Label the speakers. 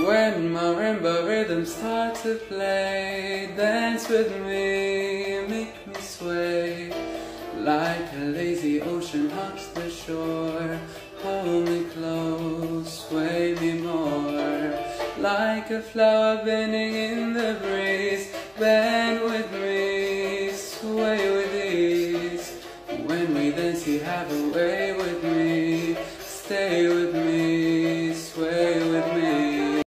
Speaker 1: When marimba rhythms start to play, dance with me, make me sway. Like a lazy ocean hugs the shore, hold me close, sway me more. Like a flower bending in the breeze, bend with me, sway with ease. When we dance you have a way with me.